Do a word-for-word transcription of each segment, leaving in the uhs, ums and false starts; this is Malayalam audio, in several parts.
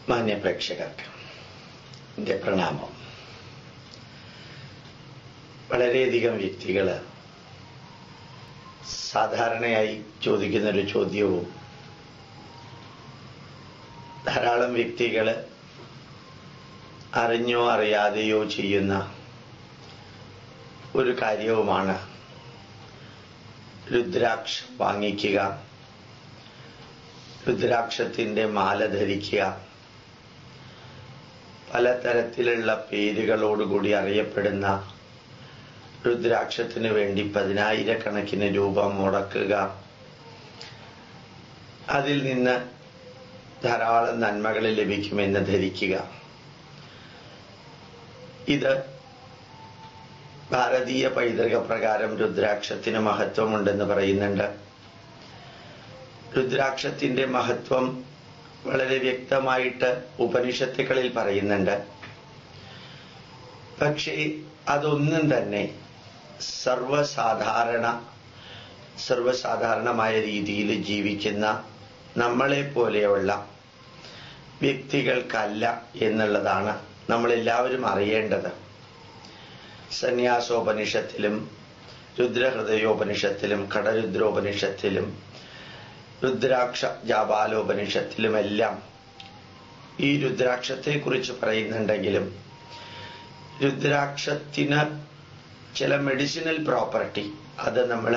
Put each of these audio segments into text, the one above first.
മാന്യ പ്രേക്ഷകർക്ക് എൻ്റെ പ്രണാമം. വളരെയധികം വ്യക്തികൾ സാധാരണയായി ചോദിക്കുന്നൊരു ചോദ്യവും ധാരാളം വ്യക്തികൾ അറിഞ്ഞോ അറിയാതെയോ ചെയ്യുന്ന ഒരു കാര്യവുമാണ് രുദ്രാക്ഷം വാങ്ങിക്കുക, രുദ്രാക്ഷത്തിന്റെ മാല ധരിക്കുക, പലതരത്തിലുള്ള പേരുകളോടുകൂടി അറിയപ്പെടുന്ന രുദ്രാക്ഷത്തിന് വേണ്ടി പതിനായിരക്കണക്കിന് രൂപ മുടക്കുക, അതിൽ നിന്ന് ധാരാളം നന്മകൾ ലഭിക്കുമെന്ന് ധരിക്കുക. ഇത് ഭാരതീയ പൈതൃക പ്രകാരം രുദ്രാക്ഷത്തിന് മഹത്വമുണ്ടെന്ന് പറയുന്നുണ്ട്. രുദ്രാക്ഷത്തിന്റെ മഹത്വം വളരെ വ്യക്തമായിട്ട് ഉപനിഷത്തുകളിൽ പറയുന്നുണ്ട്. പക്ഷേ അതൊന്നും തന്നെ സർവസാധാരണ സർവസാധാരണമായ രീതിയിൽ ജീവിക്കുന്ന നമ്മളെ പോലെയുള്ള വ്യക്തികൾക്കല്ല എന്നുള്ളതാണ് നമ്മളെല്ലാവരും അറിയേണ്ടത്. സന്യാസോപനിഷത്തിലും രുദ്രഹൃദയോപനിഷത്തിലും കടരുദ്രോപനിഷത്തിലും രുദ്രാക്ഷ ജാപാലോപനിഷത്തിലുമെല്ലാം ഈ രുദ്രാക്ഷത്തെ കുറിച്ച് പറയുന്നുണ്ടെങ്കിലും രുദ്രാക്ഷത്തിന് ചില മെഡിസിനൽ പ്രോപ്പർട്ടി, അത് നമ്മൾ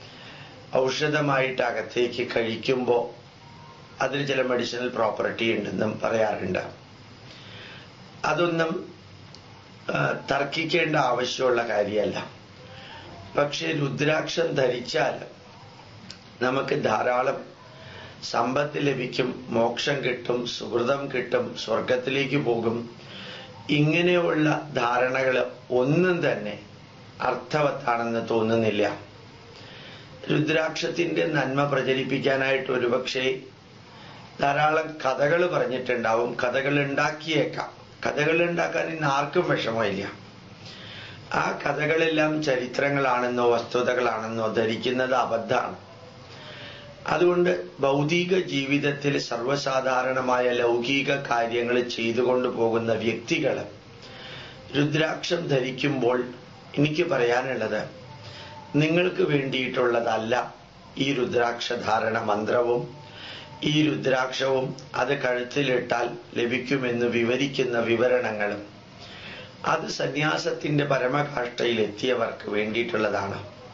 ഔഷധമായിട്ട് അകത്തേക്ക് കഴിക്കുമ്പോൾ അതിന് ചില മെഡിസിനൽ പ്രോപ്പർട്ടി ഉണ്ടെന്നും പറയാറുണ്ട്. അതൊന്നും തർക്കിക്കേണ്ട ആവശ്യമുള്ള കാര്യമല്ല. പക്ഷെ രുദ്രാക്ഷം ധരിച്ചാൽ നമുക്ക് ധാരാളം സമ്പത്ത് ലഭിക്കും, മോക്ഷം കിട്ടും, സുഹൃതം കിട്ടും, സ്വർഗത്തിലേക്ക് പോകും. ഇങ്ങനെയുള്ള ധാരണകൾ ഒന്നും തന്നെ അർത്ഥവത്താണെന്ന് തോന്നുന്നില്ല. രുദ്രാക്ഷത്തിന്റെ നന്മ പ്രചരിപ്പിക്കാനായിട്ട് ഒരുപക്ഷെ ധാരാളം കഥകൾ പറഞ്ഞിട്ടുണ്ടാവും, കഥകൾ ഉണ്ടാക്കിയേക്കാം. കഥകൾ ഉണ്ടാക്കാൻ ഇന്ന് ആർക്കും വിഷമമില്ല. ആ കഥകളെല്ലാം ചരിത്രങ്ങളാണെന്നോ വസ്തുതകളാണെന്നോ ധരിക്കുന്നത് അബദ്ധമാണ്. അതുകൊണ്ട് ഭൗതിക ജീവിതത്തിൽ സർവ്വസാധാരണമായ ലൗകിക കാര്യങ്ങൾ ചെയ്തുകൊണ്ടു പോകുന്ന വ്യക്തികൾ രുദ്രാക്ഷം ധരിക്കുമ്പോൾ എനിക്ക് പറയാനുള്ളത്, നിങ്ങൾക്ക് വേണ്ടിയിട്ടുള്ളതല്ല ഈ രുദ്രാക്ഷധാരണ മന്ത്രവും ഈ രുദ്രാക്ഷവും അത് കഴുത്തിലിട്ടാൽ ലഭിക്കുമെന്ന് വിവരിക്കുന്ന വിവരണങ്ങളും. അത് സന്യാസത്തിന്റെ പരമകാഷ്ഠയിൽ എത്തിയവർക്ക് വേണ്ടിയിട്ടുള്ളതാണ്.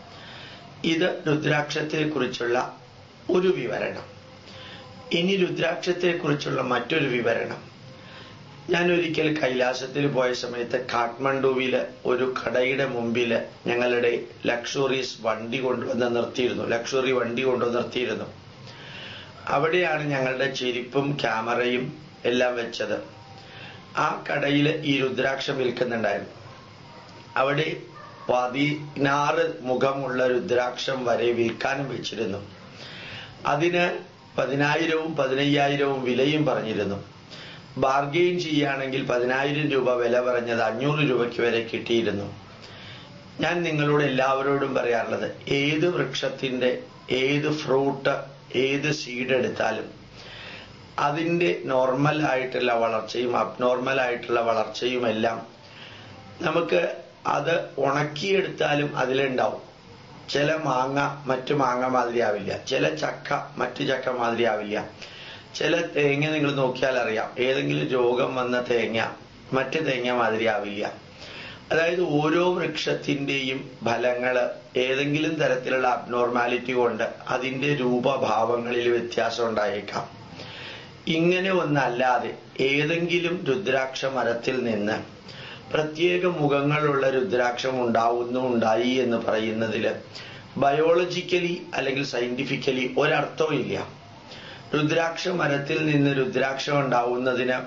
ഇത് രുദ്രാക്ഷത്തെക്കുറിച്ചുള്ള ഒരു വിവരണം. ഇനി രുദ്രാക്ഷത്തെക്കുറിച്ചുള്ള മറ്റൊരു വിവരണം. ഞാൻ ഒരിക്കൽ കൈലാസത്തിൽ പോയ സമയത്ത് കാഠ്മണ്ഡുവില് ഒരു കടയുടെ മുമ്പില് ഞങ്ങളുടെ ലക്ഷറീസ് വണ്ടി കൊണ്ടുവന്ന് നിർത്തിയിരുന്നു ലക്ഷറി വണ്ടി കൊണ്ടുവന്ന് നിർത്തിയിരുന്നു അവിടെയാണ് ഞങ്ങളുടെ ചെരുപ്പും ക്യാമറയും എല്ലാം വെച്ചത്. ആ കടയിൽ ഈ രുദ്രാക്ഷം വിൽക്കുന്നുണ്ടായിരുന്നു. അവിടെ പതിനാറ് മുഖമുള്ള രുദ്രാക്ഷം വരെ വിൽക്കാനും വെച്ചിരുന്നു. അതിന് പതിനായിരവും പതിനയ്യായിരവും വിലയും പറഞ്ഞിരുന്നു. ബാർഗെയിൻ ചെയ്യുകയാണെങ്കിൽ പതിനായിരം രൂപ വില പറഞ്ഞത് അഞ്ഞൂറ് രൂപയ്ക്ക് വരെ കിട്ടിയിരുന്നു. ഞാൻ നിങ്ങളോട് എല്ലാവരോടും പറയാറുള്ളത്, ഏത് വൃക്ഷത്തിന്റെ ഏത് ഫ്രൂട്ട് ഏത് സീഡ് എടുത്താലും അതിന്റെ നോർമൽ ആയിട്ടുള്ള വളർച്ചയും അബ്നോർമൽ ആയിട്ടുള്ള വളർച്ചയുമെല്ലാം നമുക്ക് അത് ഉണക്കിയെടുത്താലും അതിലുണ്ടാവും. ചില മാങ്ങ മറ്റു മാങ്ങ മാതിരിയാവില്ല, ചില ചക്ക മറ്റു ചക്ക മാതിരിയാവില്ല, ചില തേങ്ങ നിങ്ങൾ നോക്കിയാൽ അറിയാം, ഏതെങ്കിലും രോഗം വന്ന തേങ്ങ മറ്റു തേങ്ങ മാതിരിയാവില്ല. അതായത് ഓരോ വൃക്ഷത്തിന്റെയും ഫലങ്ങള് ഏതെങ്കിലും തരത്തിലുള്ള അബ്നോർമാലിറ്റി കൊണ്ട് അതിന്റെ രൂപഭാവങ്ങളിൽ വ്യത്യാസം ഉണ്ടായേക്കാം. ഇങ്ങനെ ഒന്നല്ലാതെ ഏതെങ്കിലും രുദ്രാക്ഷ മരത്തിൽ നിന്ന് പ്രത്യേക മുഖങ്ങളുള്ള രുദ്രാക്ഷം ഉണ്ടാവുന്നു ഉണ്ടായി എന്ന് പറയുന്നതില് ബയോളജിക്കലി അല്ലെങ്കിൽ സയന്റിഫിക്കലി ഒരർത്ഥവും ഇല്ല. രുദ്രാക്ഷ മരത്തിൽ നിന്ന് രുദ്രാക്ഷം ഉണ്ടാവുന്നതിന്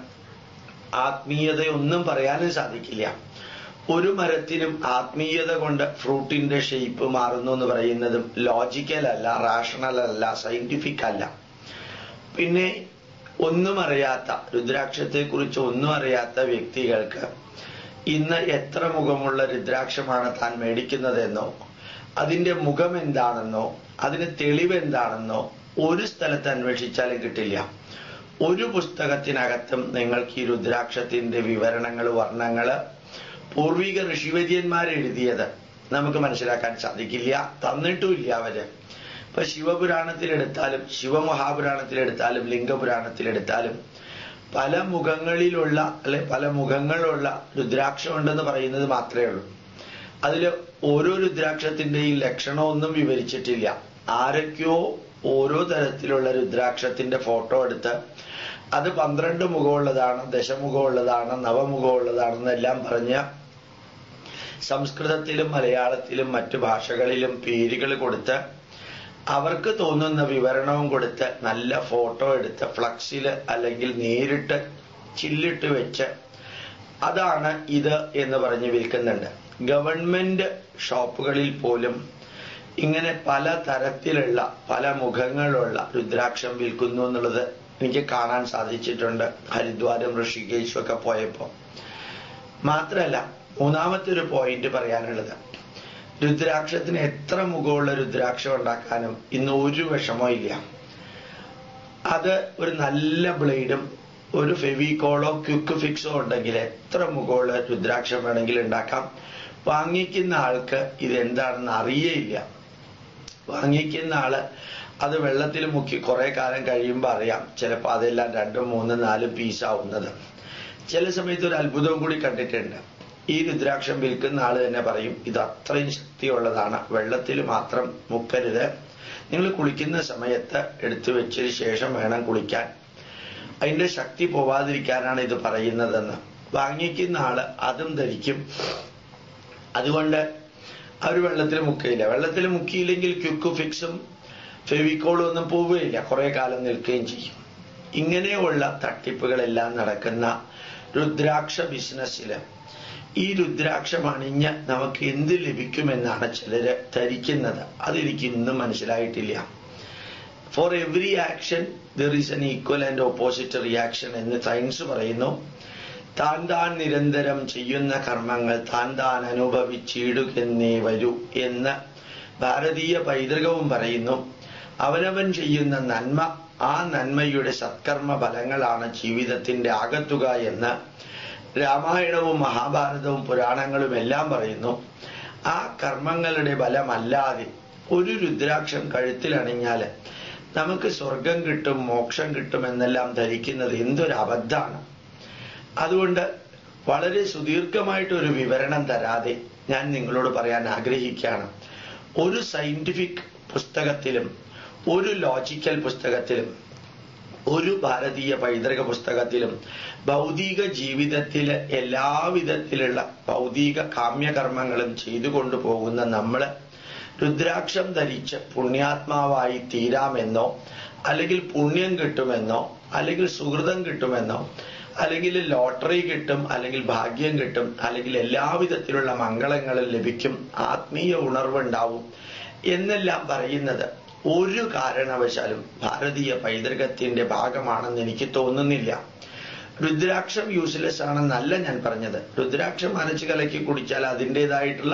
ആത്മീയതയൊന്നും പറയാനും സാധിക്കില്ല. ഒരു മരത്തിനും ആത്മീയത കൊണ്ട് ഫ്രൂട്ടിന്റെ ഷേപ്പ് മാറുന്നു എന്ന് പറയുന്നതും ലോജിക്കൽ അല്ല, റാഷണൽ അല്ല, സയന്റിഫിക് അല്ല. പിന്നെ ഒന്നും അറിയാത്ത, രുദ്രാക്ഷത്തെ കുറിച്ച് ഒന്നും അറിയാത്ത വ്യക്തികൾക്ക് ഇന്ന് എത്ര മുഖമുള്ള രുദ്രാക്ഷമാണ് താൻ മേടിക്കുന്നതെന്നോ അതിന്റെ മുഖം എന്താണെന്നോ അതിന് തെളിവ് എന്താണെന്നോ ഒരു സ്ഥലത്ത് അന്വേഷിച്ചാലും കിട്ടില്ല. ഒരു പുസ്തകത്തിനകത്തും നിങ്ങൾക്ക് ഈ രുദ്രാക്ഷത്തിന്റെ വിവരണങ്ങൾ, വർണ്ണങ്ങള് പൂർവിക ഋഷിവര്യന്മാരെഴുതിയത് നമുക്ക് മനസ്സിലാക്കാൻ സാധിക്കില്ല, തന്നിട്ടുമില്ല അവര്. ഇപ്പൊ ശിവപുരാണത്തിലെടുത്താലും ശിവമഹാപുരാണത്തിലെടുത്താലും ലിംഗപുരാണത്തിലെടുത്താലും പല മുഖങ്ങളിലുള്ള അല്ലെ പല മുഖങ്ങളുള്ള രുദ്രാക്ഷം ഉണ്ടെന്ന് പറയുന്നത് മാത്രമേ ഉള്ളൂ. അതിൽ ഓരോ രുദ്രാക്ഷത്തിന്റെയും ലക്ഷണമൊന്നും വിവരിച്ചിട്ടില്ല. ആരൊക്കെയോ ഓരോ തരത്തിലുള്ള രുദ്രാക്ഷത്തിന്റെ ഫോട്ടോ എടുത്ത് അത് പന്ത്രണ്ട് മുഖമുള്ളതാണ്, ദശമുഖമുള്ളതാണ്, നവമുഖമുള്ളതാണെന്നെല്ലാം പറഞ്ഞ് സംസ്കൃതത്തിലും മലയാളത്തിലും മറ്റു ഭാഷകളിലും പേരുകൾ കൊടുത്ത് അവർക്ക് തോന്നുന്ന വിവരണവും കൊടുത്ത് നല്ല ഫോട്ടോ എടുത്ത് ഫ്ലക്സില് അല്ലെങ്കിൽ നേരിട്ട് ചില്ലിട്ട് വെച്ച് അതാണ് ഇത് എന്ന് പറഞ്ഞ് വിൽക്കുന്നുണ്ട്. ഗവൺമെന്റ് ഷോപ്പുകളിൽ പോലും ഇങ്ങനെ പല തരത്തിലുള്ള പല മുഖങ്ങളുള്ള രുദ്രാക്ഷം വിൽക്കുന്നു എന്നുള്ളത് എനിക്ക് കാണാൻ സാധിച്ചിട്ടുണ്ട് ഹരിദ്വാരം ഋഷികേശും ഒക്കെ പോയപ്പോ. മാത്രല്ല മൂന്നാമത്തെ ഒരു പോയിന്റ് പറയാനുള്ളത്, രുദ്രാക്ഷത്തിന് എത്ര മുഖമുള്ള രുദ്രാക്ഷം ഉണ്ടാക്കാനും ഇന്ന് ഒരു വിഷമോ ഇല്ല. അത് ഒരു നല്ല ബ്ലേഡും ഒരു ഫെവിക്കോളോ ക്വിക്ക് ഫിക്സോ ഉണ്ടെങ്കിൽ എത്ര മുഖമുള്ള രുദ്രാക്ഷം വേണമെങ്കിലും ഉണ്ടാക്കാം. വാങ്ങിക്കുന്ന ആൾക്ക് ഇതെന്താണെന്ന് അറിയേയില്ല. വാങ്ങിക്കുന്ന ആള് അത് വെള്ളത്തിൽ മുക്കി കുറെ കാലം കഴിയുമ്പോൾ അറിയാം ചിലപ്പോൾ അതെല്ലാം രണ്ടും മൂന്നും നാലും പീസാവുന്നത്. ചില സമയത്ത് ഒരു അത്ഭുതവും കൂടി കണ്ടിട്ടുണ്ട്. ഈ രുദ്രാക്ഷം വിൽക്കുന്ന ആള് തന്നെ പറയും ഇത് അത്രയും ശക്തിയുള്ളതാണ്, വെള്ളത്തിൽ മാത്രം മുക്കരുത്, നിങ്ങൾ കുളിക്കുന്ന സമയത്ത് എടുത്തു വെച്ചതിന് ശേഷം വേണം കുളിക്കാൻ, അതിന്റെ ശക്തി പോവാതിരിക്കാനാണ് ഇത് പറയുന്നതെന്ന്. വാങ്ങിക്കുന്ന ആള് അതും ധരിക്കും. അതുകൊണ്ട് അവർ വെള്ളത്തിൽ മുക്കയില്ല. വെള്ളത്തിൽ മുക്കിയില്ലെങ്കിൽ ക്വിക്ക് ഫിക്സും ഫെവിക്കോളും ഒന്നും പോവുകയില്ല, കുറെ കാലം നിൽക്കുകയും ചെയ്യും. ഇങ്ങനെയുള്ള തട്ടിപ്പുകളെല്ലാം നടക്കുന്ന രുദ്രാക്ഷ ബിസിനസ്സില് ഈ രുദ്രാക്ഷം അണിഞ്ഞ് നമുക്ക് എന്ത് ലഭിക്കുമെന്നാണ് ചിലര് ധരിക്കുന്നത്. അതെനിക്ക് ഇന്നും മനസ്സിലായിട്ടില്ല. For every action there is an equal and opposite reaction എന്ന് സയൻസ് പറയുന്നു. താൻ താൻ നിരന്തരം ചെയ്യുന്ന കർമ്മങ്ങൾ താൻ താൻ അനുഭവിച്ചിടുകെന്നേ വരൂ എന്ന് ഭാരതീയ പൈതൃകവും പറയുന്നു. അവനവൻ ചെയ്യുന്ന നന്മ, ആ നന്മയുടെ സത്കർമ്മ ഫലങ്ങളാണ് ജീവിതത്തിന്റെ ആകത്തുക എന്ന് രാമായണവും മഹാഭാരതവും പുരാണങ്ങളും എല്ലാം പറയുന്നു. ആ കർമ്മങ്ങളുടെ ഫലമല്ലാതെ ഒരു രുദ്രാക്ഷം കഴുത്തിലണിഞ്ഞാൽ നമുക്ക് സ്വർഗം കിട്ടും, മോക്ഷം കിട്ടുമെന്നെല്ലാം ധരിക്കുന്നത് എന്തൊരു അബദ്ധമാണ്. അതുകൊണ്ട് വളരെ സുദീർഘമായിട്ടൊരു വിവരണം തരാതെ ഞാൻ നിങ്ങളോട് പറയാൻ ആഗ്രഹിക്കുകയാണ്. ഒരു സയന്റിഫിക് പുസ്തകത്തിലും ഒരു ലോജിക്കൽ പുസ്തകത്തിലും ഒരു ഭാരതീയ പൈതൃക പുസ്തകത്തിലും ഭൗതിക ജീവിതത്തിലെ എല്ലാവിധത്തിലുള്ള ഭൗതിക കാമ്യകർമ്മങ്ങളും ചെയ്തുകൊണ്ടു പോകുന്ന നമ്മള് രുദ്രാക്ഷം ധരിച്ച് പുണ്യാത്മാവായി തീരാമെന്നോ അല്ലെങ്കിൽ പുണ്യം കിട്ടുമെന്നോ അല്ലെങ്കിൽ സുഹൃതം കിട്ടുമെന്നോ അല്ലെങ്കിൽ ലോട്ടറി കിട്ടും അല്ലെങ്കിൽ ഭാഗ്യം കിട്ടും അല്ലെങ്കിൽ എല്ലാവിധത്തിലുള്ള മംഗളങ്ങളും ലഭിക്കും, ആത്മീയ ഉണർവുണ്ടാവും എന്നെല്ലാം പറയുന്നത് ഒരു കാരണവശാലും ഭാരതീയ പൈതൃകത്തിന്റെ ഭാഗമാണെന്ന് എനിക്ക് തോന്നുന്നില്ല. രുദ്രാക്ഷം യൂസ്ലെസ് ആണെന്നല്ല ഞാൻ പറഞ്ഞത്. രുദ്രാക്ഷം അരച്ച് കലക്കി കുടിച്ചാൽ അതിൻ്റെതായിട്ടുള്ള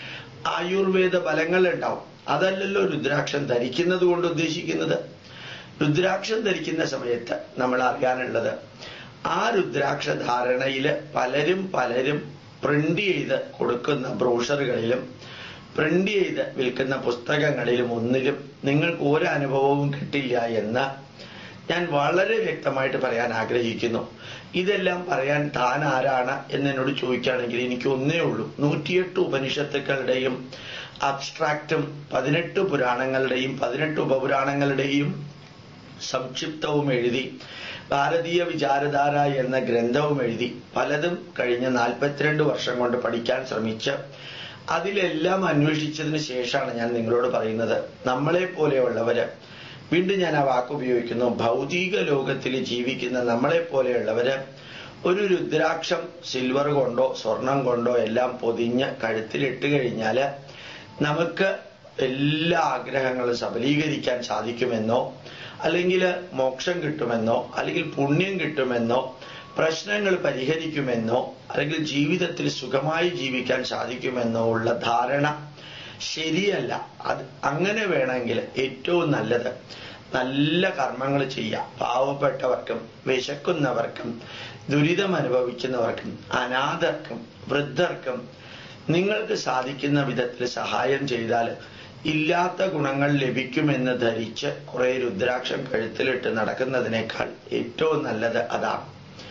ആയുർവേദ ഫലങ്ങൾ ഉണ്ടാവും. അതല്ലല്ലോ രുദ്രാക്ഷം ധരിക്കുന്നത് കൊണ്ട് ഉദ്ദേശിക്കുന്നത്. രുദ്രാക്ഷം ധരിക്കുന്ന സമയത്ത് നമ്മൾ അറിയാനുള്ളത്, ആ രുദ്രാക്ഷ ധാരണയില് പലരും പലരും പ്രിന്റ് ചെയ്ത് കൊടുക്കുന്ന ബ്രോഷറുകളിലും പ്രിന്റ് ചെയ്ത് വിൽക്കുന്ന പുസ്തകങ്ങളിലും ഒന്നിലും നിങ്ങൾക്ക് ഒരനുഭവവും കിട്ടില്ല എന്ന് ഞാൻ വളരെ വ്യക്തമായിട്ട് പറയാൻ ആഗ്രഹിക്കുന്നു. ഇതെല്ലാം പറയാൻ താൻ ആരാണ് എന്നോട് ചോദിക്കുകയാണെങ്കിൽ എനിക്ക് ഒന്നേ ഉള്ളൂ. നൂറ്റിയെട്ട് ഉപനിഷത്തുക്കളുടെയും അബ്സ്ട്രാക്റ്റും പതിനെട്ട് പുരാണങ്ങളുടെയും പതിനെട്ട് ഉപപുരാണങ്ങളുടെയും സംക്ഷിപ്തവും എഴുതി ഭാരതീയ വിചാരധാര എന്ന ഗ്രന്ഥവും എഴുതി പലതും കഴിഞ്ഞ നാൽപ്പത്തിരണ്ട് വർഷം കൊണ്ട് പഠിക്കാൻ ശ്രമിച്ച് അതിലെല്ലാം അന്വേഷിച്ചതിന് ശേഷമാണ് ഞാൻ നിങ്ങളോട് പറയുന്നത്, നമ്മളെ പോലെയുള്ളവര്, വീണ്ടും ഞാൻ ആ വാക്ക് ഉപയോഗിക്കുന്നു, ഭൗതിക ലോകത്തിൽ ജീവിക്കുന്ന നമ്മളെ പോലെയുള്ളവര് ഒരു രുദ്രാക്ഷം സിൽവർ കൊണ്ടോ സ്വർണം കൊണ്ടോ എല്ലാം പൊതിഞ്ഞ് കഴുത്തിലിട്ട് കഴിഞ്ഞാല് നമുക്ക് എല്ലാ ആഗ്രഹങ്ങളും സബലീകരിക്കാൻ സാധിക്കുമെന്നോ അല്ലെങ്കിൽ മോക്ഷം കിട്ടുമെന്നോ അല്ലെങ്കിൽ പുണ്യം കിട്ടുമെന്നോ പ്രശ്നങ്ങൾ പരിഹരിക്കുമെന്നോ അല്ലെങ്കിൽ ജീവിതത്തിൽ സുഖമായി ജീവിക്കാൻ സാധിക്കുമെന്നോ ഉള്ള ധാരണ ശരിയല്ല. അത് അങ്ങനെ വേണമെങ്കിൽ ഏറ്റവും നല്ലത് നല്ല കർമ്മങ്ങൾ ചെയ്യാം. പാവപ്പെട്ടവർക്കും വിശക്കുന്നവർക്കും ദുരിതം അനുഭവിക്കുന്നവർക്കും അനാഥർക്കും വൃദ്ധർക്കും നിങ്ങൾക്ക് സാധിക്കുന്ന വിധത്തിൽ സഹായം ചെയ്താൽ ഇല്ലാത്ത ഗുണങ്ങൾ ലഭിക്കുമെന്ന് ധരിച്ച് കുറെ രുദ്രാക്ഷം കഴുത്തിലിട്ട് നടക്കുന്നതിനേക്കാൾ ഏറ്റവും നല്ലത് അതാണ്.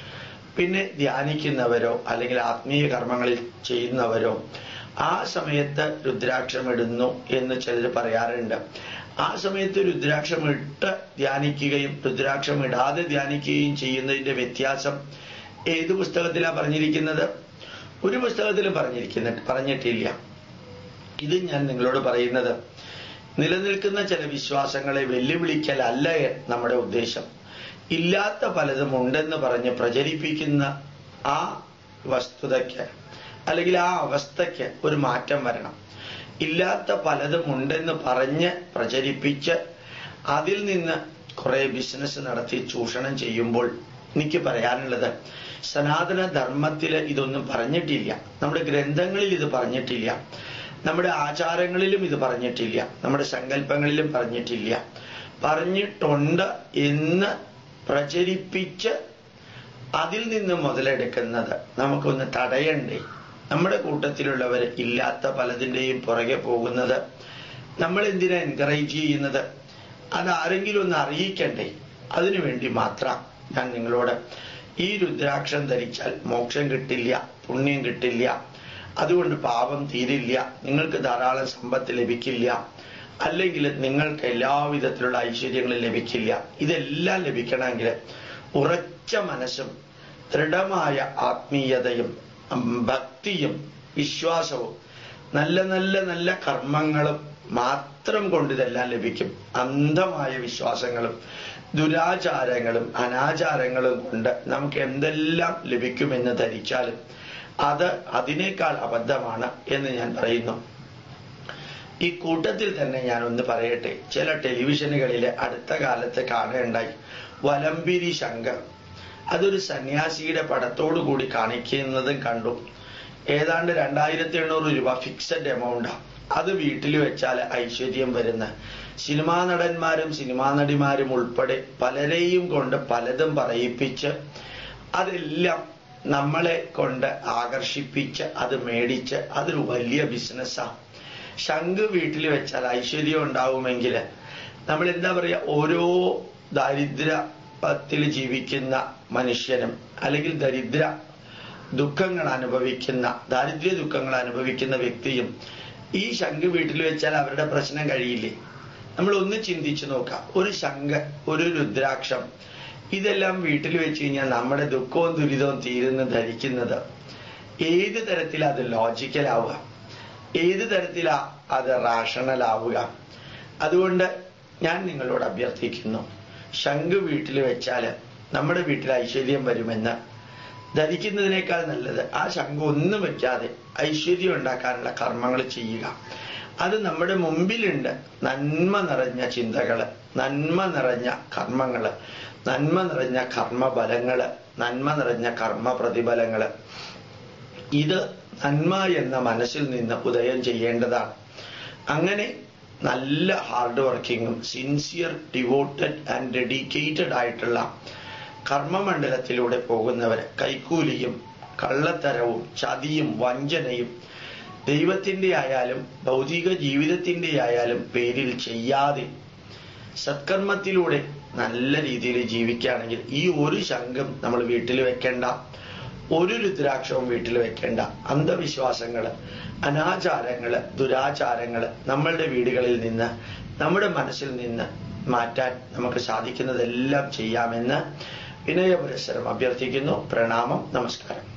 പിന്നെ ധ്യാനിക്കുന്നവരോ അല്ലെങ്കിൽ ആത്മീയ കർമ്മങ്ങളിൽ ചെയ്യുന്നവരോ ആ സമയത്ത് രുദ്രാക്ഷം ഇടുന്നു എന്ന് ചിലർ പറയാറുണ്ട്. ആ സമയത്ത് രുദ്രാക്ഷം ഇട്ട് ധ്യാനിക്കുകയും രുദ്രാക്ഷം ഇടാതെ ധ്യാനിക്കുകയും ചെയ്യുന്നതിന്റെ വ്യത്യാസം ഏത് പുസ്തകത്തിലാണ് പറഞ്ഞിരിക്കുന്നത്? ഒരു പുസ്തകത്തിലും പറഞ്ഞിരിക്കുന്ന പറഞ്ഞിട്ടില്ല. ഇത് ഞാൻ നിങ്ങളോട് പറയുന്നത് നിലനിൽക്കുന്ന ചില വിശ്വാസങ്ങളെ വെല്ലുവിളിക്കലല്ല നമ്മുടെ ഉദ്ദേശം. ഇല്ലാത്ത പലതും ഉണ്ടെന്ന് പറഞ്ഞ് പ്രചരിപ്പിക്കുന്ന ആ വസ്തുതയ്ക്ക് അല്ലെങ്കിൽ ആ അവസ്ഥയ്ക്ക് ഒരു മാറ്റം വരണം. ഇല്ലാത്ത പലതും ഉണ്ടെന്ന് പറഞ്ഞ് പ്രചരിപ്പിച്ച് അതിൽ നിന്ന് കുറെ ബിസിനസ് നടത്തി ചൂഷണം ചെയ്യുമ്പോൾ എനിക്ക് പറയാനുള്ളത്, സനാതന ധർമ്മത്തില് ഇതൊന്നും പറഞ്ഞിട്ടില്ല, നമ്മുടെ ഗ്രന്ഥങ്ങളിൽ ഇത് പറഞ്ഞിട്ടില്ല, നമ്മുടെ ആചാരങ്ങളിലും ഇത് പറഞ്ഞിട്ടില്ല, നമ്മുടെ സങ്കല്പങ്ങളിലും പറഞ്ഞിട്ടില്ല. പറഞ്ഞിട്ടുണ്ട് എന്ന് പ്രചരിപ്പിച്ച് അതിൽ നിന്ന് മുതലെടുക്കുന്നത് നമുക്കൊന്ന് തടയണ്ടേ? നമ്മുടെ കൂട്ടത്തിലുള്ളവർ ഇല്ലാത്ത പലതിൻ്റെയും പുറകെ പോകുന്നത് നമ്മൾ എന്തിനാ എൻകറേജ് ചെയ്യുന്നത്? അതാരെങ്കിലും ഒന്ന് അറിയിക്കണ്ടേ? അതിനുവേണ്ടി മാത്രം ഞാൻ നിങ്ങളോട്, ഈ രുദ്രാക്ഷം ധരിച്ചാൽ മോക്ഷം കിട്ടില്ല, പുണ്യം കിട്ടില്ല, അതുകൊണ്ട് പാപം തീരില്ല, നിങ്ങൾക്ക് ധാരാളം സമ്പത്ത് ലഭിക്കില്ല, അല്ലെങ്കിൽ നിങ്ങൾക്ക് എല്ലാവിധത്തിലുള്ള ഐശ്വര്യങ്ങളും ലഭിക്കില്ല. ഇതെല്ലാം ലഭിക്കണമെങ്കിൽ ഉറച്ച മനസ്സും ദൃഢമായ ആത്മീയതയും ഭക്തിയും വിശ്വാസവും നല്ല നല്ല നല്ല കർമ്മങ്ങളും മാത്രം കൊണ്ട് ഇതെല്ലാം ലഭിക്കും. അന്ധമായ വിശ്വാസങ്ങളും ദുരാചാരങ്ങളും അനാചാരങ്ങളും കൊണ്ട് നമുക്ക് എന്തെല്ലാം ലഭിക്കുമെന്ന് ധരിച്ചാലും അത് അതിനേക്കാൾ അബദ്ധമാണ് എന്ന് ഞാൻ പറയുന്നു. ഈ കൂട്ടത്തിൽ തന്നെ ഞാൻ ഒന്ന് പറയട്ടെ, ചില ടെലിവിഷനുകളിലെ അടുത്ത കാലത്ത് കാണുകയുണ്ടായി വലംപിരി ശങ്കർ. അതൊരു സന്യാസിയുടെ പടത്തോടു കൂടി കാണിക്കുന്നതും കണ്ടു. ഏതാണ്ട് രണ്ടായിരത്തി എണ്ണൂറ് രൂപ ഫിക്സഡ് എമൗണ്ടാണ്. അത് വീട്ടിൽ വെച്ചാൽ ഐശ്വര്യം വരുന്ന സിനിമാ നടന്മാരും സിനിമാ നടിമാരും ഉൾപ്പെടെ പലരെയും കൊണ്ട് പലതും പറയിപ്പിച്ച് അതെല്ലാം നമ്മളെ കൊണ്ട് ആകർഷിപ്പിച്ച് അത് മേടിച്ച് അതൊരു വലിയ ബിസിനസ്സാണ്. ശംഖ് വീട്ടിൽ വെച്ചാൽ ഐശ്വര്യം ഉണ്ടാവുമെങ്കിൽ നമ്മൾ എന്താ പറയുക, ഓരോ ദാരിദ്ര്യത്തിൽ ജീവിക്കുന്ന മനുഷ്യനും അല്ലെങ്കിൽ ദരിദ്ര ദുഃഖങ്ങൾ അനുഭവിക്കുന്ന ദാരിദ്ര്യ ദുഃഖങ്ങൾ അനുഭവിക്കുന്ന വ്യക്തിയും ഈ ശംഖ് വീട്ടിൽ വെച്ചാൽ അവരുടെ പ്രശ്നം കഴിയില്ലേ? നമ്മൾ ഒന്ന് ചിന്തിച്ചു നോക്കാം. ഒരു ശംഖ്, ഒരു രുദ്രാക്ഷം, ഇതെല്ലാം വീട്ടിൽ വെച്ച് കഴിഞ്ഞാൽ നമ്മുടെ ദുഃഖവും ദുരിതവും തീരുന്ന ധരിക്കുന്നത് ഏത് തരത്തിലാ അത് ലോജിക്കലാവുക? ഏത് തരത്തിലാ അത് റാഷണൽ ആവുക? അതുകൊണ്ട് ഞാൻ നിങ്ങളോട് അഭ്യർത്ഥിക്കുന്നു, ശംഖ് വീട്ടിൽ വെച്ചാല് നമ്മുടെ വീട്ടിൽ ഐശ്വര്യം വരുമെന്ന് ധരിക്കുന്നതിനേക്കാൾ നല്ലത് ആ ശംഖ് ഒന്നും വെക്കാതെ ഐശ്വര്യം ഉണ്ടാക്കാനുള്ള കർമ്മങ്ങൾ ചെയ്യുക. അത് നമ്മുടെ മുമ്പിലുണ്ട്. നന്മ നിറഞ്ഞ ചിന്തകള്, നന്മ നിറഞ്ഞ കർമ്മങ്ങള്, നന്മ നിറഞ്ഞ കർമ്മഫലങ്ങള്, നന്മ നിറഞ്ഞ കർമ്മ പ്രതിഫലങ്ങള്. ഇത് നന്മ എന്ന മനസ്സിൽ നിന്ന് ഉദയം ചെയ്യേണ്ടതാണ്. അങ്ങനെ നല്ല ഹാർഡ് വർക്കിങ്ങും സിൻസിയർ ഡിവോട്ടഡ് ആൻഡ് ഡെഡിക്കേറ്റഡ് ആയിട്ടുള്ള കർമ്മമണ്ഡലത്തിലൂടെ പോകുന്നവര് കൈക്കൂലിയും കള്ളത്തരവും ചതിയും വഞ്ചനയും ദൈവത്തിന്റെ ആയാലും ഭൗതിക ജീവിതത്തിന്റെ ആയാലും പേരിൽ ചെയ്യാതെ സത്കർമ്മത്തിലൂടെ നല്ല രീതിയിൽ ജീവിക്കുകയാണെങ്കിൽ ഈ ഒരു ശംഖും നമ്മൾ വീട്ടിൽ വെക്കേണ്ട, ഒരു രുദ്രാക്ഷവും വീട്ടിൽ വെക്കേണ്ട. അന്ധവിശ്വാസങ്ങള്, അനാചാരങ്ങള്, ദുരാചാരങ്ങള് നമ്മളുടെ വീടുകളിൽ നിന്ന്, നമ്മുടെ മനസ്സിൽ നിന്ന് മാറ്റാൻ നമുക്ക് സാധിക്കുന്നതെല്ലാം ചെയ്യാമെന്ന് വിനയപുരസ്സരം അഭ്യർത്ഥിക്കുന്നു. പ്രണാമം. നമസ്കാരം.